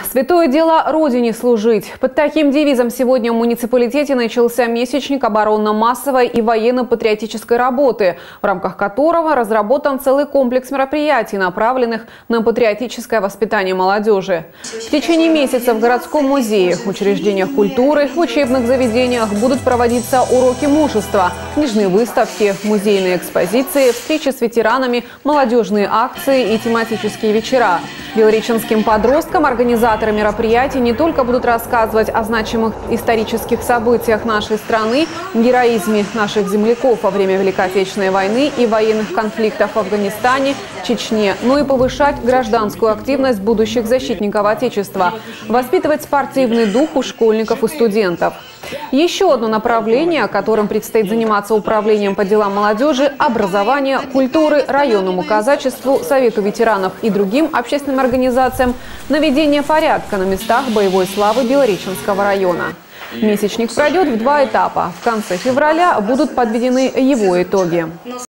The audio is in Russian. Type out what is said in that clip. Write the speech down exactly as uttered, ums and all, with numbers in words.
Святое дело Родине служить. Под таким девизом сегодня в муниципалитете начался месячник оборонно-массовой и военно-патриотической работы, в рамках которого разработан целый комплекс мероприятий, направленных на патриотическое воспитание молодежи. В течение месяца в городском музее, учреждениях культуры, в учебных заведениях будут проводиться уроки мужества, книжные выставки, музейные экспозиции, встречи с ветеранами, молодежные акции и тематические вечера. Белореченским подросткам организаторы мероприятий не только будут рассказывать о значимых исторических событиях нашей страны, героизме наших земляков во время Великой Отечественной войны и военных конфликтов в Афганистане, Чечне, но и повышать гражданскую активность будущих защитников Отечества, воспитывать спортивный дух у школьников и студентов. Еще одно направление, которым предстоит заниматься управлением по делам молодежи – образование, культуры, районному казачеству, Совету ветеранов и другим общественным организациям – наведение порядка на местах боевой славы Белореченского района. Месячник пройдет в два этапа. В конце февраля будут подведены его итоги.